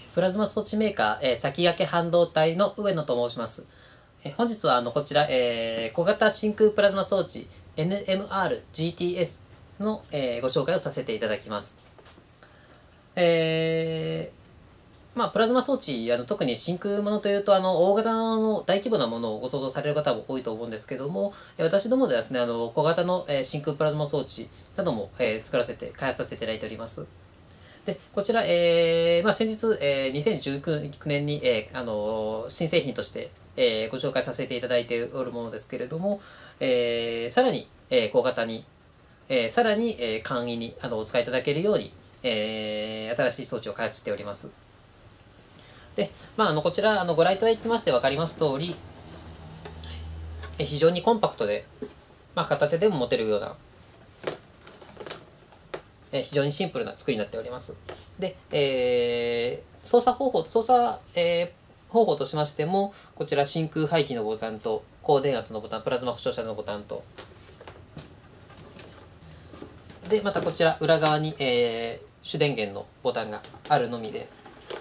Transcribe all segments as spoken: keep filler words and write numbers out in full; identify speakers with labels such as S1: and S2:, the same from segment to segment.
S1: プラズマ装置メーカー、えー、先駆け半導体の上野と申します。えー、本日はあのこちら、えー、小型真空プラズマ装置 エヌエムアールジーティーエス の、えー、ご紹介をさせていただきます。えーまあ、プラズマ装置、あの特に真空ものというと、あの大型の大規模なものをご想像される方も多いと思うんですけども、私どもではですね、あの小型の、えー、真空プラズマ装置なども、えー、作らせて、開発させていただいております。で、こちら、えーまあ、先日、えー、にせんじゅうきゅうねんに、えーあのー新製品として、えーご紹介させていただいておるものですけれども、えーさらに、えー小型に、えーさらに、えー簡易にあのお使いいただけるように、えー新しい装置を開発しております。で、まあ、あのこちらあのご覧いただいてまして分かります通り、え非常にコンパクトで、まあ、片手でも持てるような、え非常にシンプルな作りになっております。で、えー操作方法、操作、えー方法としましても、こちら真空排気のボタンと、高電圧のボタン、プラズマ負傷者のボタンと、で、またこちら裏側に、えー主電源のボタンがあるのみで、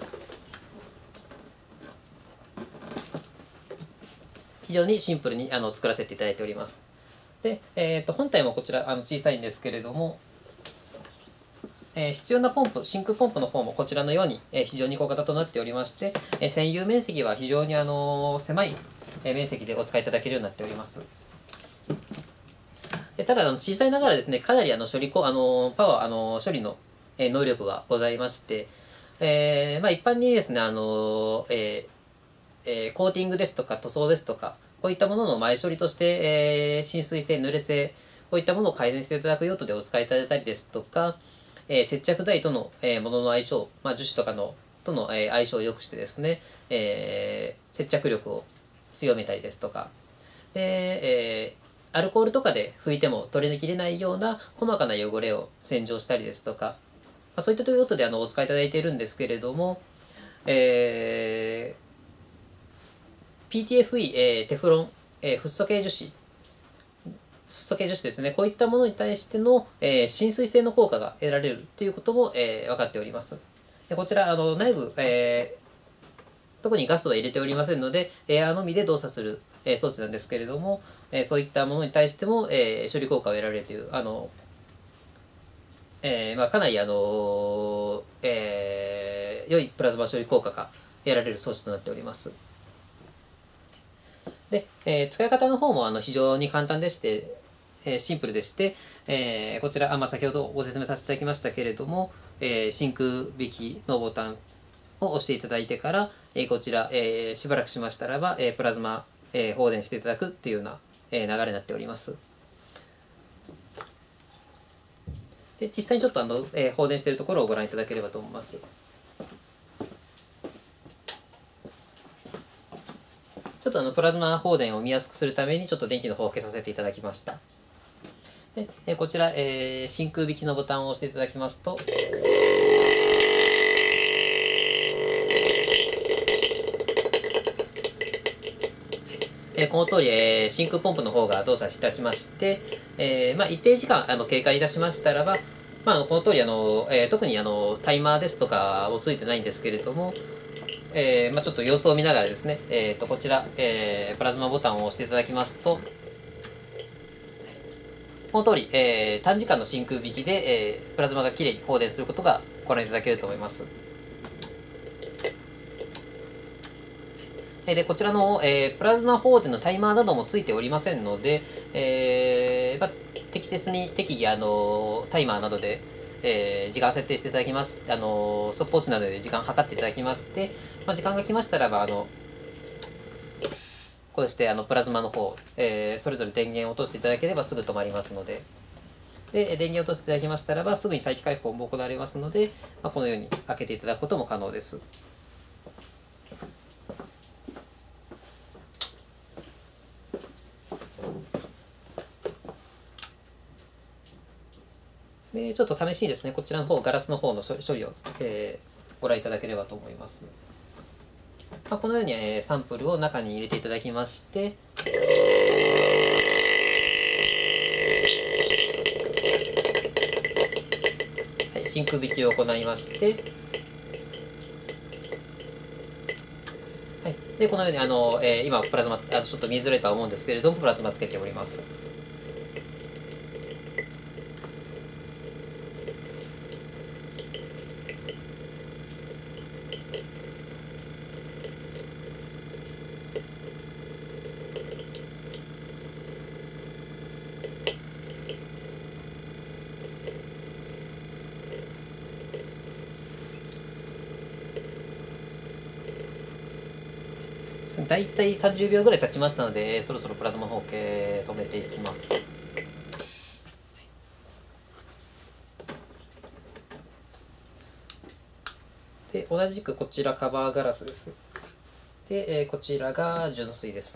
S1: 非常にシンプルにあの作らせていただいております。で、えー、と本体もこちらあの小さいんですけれども、えー必要なポンプ、真空ポンプの方もこちらのように、えー非常に小型となっておりまして、えー占有面積は非常に、あのー狭い、えー面積でお使いいただけるようになっております。でただ、あの小さいながらですね、かなりあの処理こ、あのーパワー、あのー処理の、えー能力がございまして、えーまあ、一般にですね、あのーえーえーコーティングですとか塗装ですとか、こういったものの前処理として、えー浸水性、濡れ性、こういったものを改善していただく用途でお使いいただいたりですとか、えー接着剤との、えーものの相性、まあ、樹脂とかのとの、えー相性を良くしてですね、えー接着力を強めたりですとか、で、えーアルコールとかで拭いても取り抜きれないような細かな汚れを洗浄したりですとか、まあ、そういった用途であのお使いいただいているんですけれども、えー ピーティーエフイー、えーテフロン、えーフッ素系樹脂、フッ素系樹脂ですね、こういったものに対しての、えー浸水性の効果が得られるということも、えー分かっております。でこちら、あの内部、えー特にガスは入れておりませんので、エアーのみで動作する、えー装置なんですけれども、えーそういったものに対しても、えー処理効果を得られるという、あのえーまあ、かなり、あのえー良いプラズマ処理効果が得られる装置となっております。で、えー使い方の方もあの非常に簡単でして、えーシンプルでして、えーこちら、あまあ、先ほどご説明させていただきましたけれども、えー真空引きのボタンを押していただいてから、えーこちら、えーしばらくしましたらば、えープラズマ、えー放電していただくっていうような、えー流れになっております。で実際にちょっとあの、えー放電しているところをご覧いただければと思います。ちょっとあのプラズマ放電を見やすくするためにちょっと電気の方を消させていただきました。でえこちら、えー真空引きのボタンを押していただきますと、えーこの通り、えー真空ポンプの方が動作いたしまして、えーまあ、一定時間あの経過いたしましたらば、まあ、この通りあの、えー特にあのタイマーですとかもついてないんですけれども、えーまあ、ちょっと様子を見ながらですね、えー、とこちら、えープラズマボタンを押していただきますと、この通り、えー短時間の真空引きで、えープラズマがきれいに放電することがご覧いただけると思います。でこちらの、えープラズマ放電のタイマーなどもついておりませんので、えーまあ、適切に適宜あのタイマーなどで、えー時間設定していただきます、あの速報値などで時間計っていただきまして、まあ、時間が来ましたらばあのこうしてあのプラズマの方、えーそれぞれ電源を落としていただければすぐ止まりますので、で電源を落としていただきましたらばすぐに待機解放も行われますので、まあ、このように開けていただくことも可能です。でちょっと試しにですね、こちらの方ガラスの方の処理を、えーご覧いただければと思います。まあ、このように、えーサンプルを中に入れていただきまして、はい、真空引きを行いまして、 でこのようにあの、えー、今プラズマあのちょっと見づらいとは思うんですけれども、プラズマつけております。だいたいさんじゅうびょうぐらい経ちましたので、そろそろプラズマ包茎止めていきます。で同じくこちらカバーガラスです。で、えー、こちらが純水です。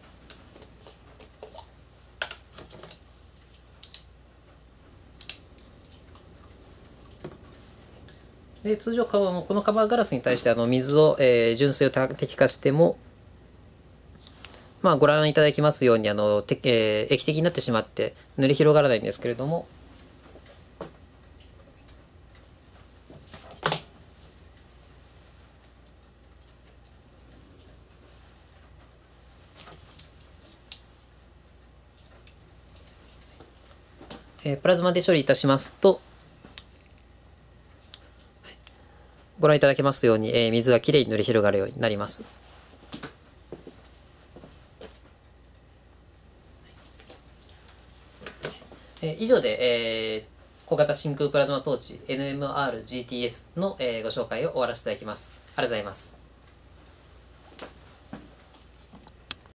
S1: で通常このカバーガラスに対してあの水を、えー、純水を適化しても、まあ、ご覧いただきますようにあの、てえー、液的になってしまって濡れ広がらないんですけれども、えー、プラズマで処理いたしますと、ご覧いただけますように、えー、水がきれいに濡れ広がるようになります。えー、以上で、えー、小型真空プラズマ装置 エヌエムアールジーティーエス の、えー、ご紹介を終わらせていただきます。ありがとうございます。